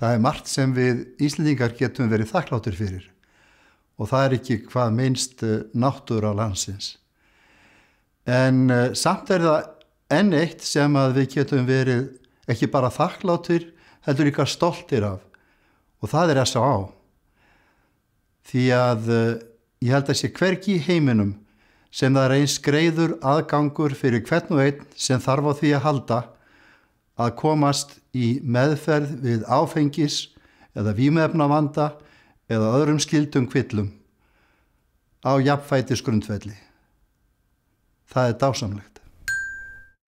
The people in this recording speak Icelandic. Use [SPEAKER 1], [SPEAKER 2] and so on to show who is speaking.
[SPEAKER 1] Það margt sem við Íslendingar getum verið þakkláttir fyrir og það ekki hvað minnst náttúra landsins. En samt það enn eitt sem að við getum verið ekki bara þakkláttir, heldur líka stoltir af og það SA. Því að ég held að sé hvergi í heiminum sem það eins greiður aðgangur fyrir hvern og einn sem þarf á því að halda að komast í meðferð við áfengis eða vímuefnavanda eða öðrum skyldum kvillum á jafnfætisgrundvelli. Það dásamlegt.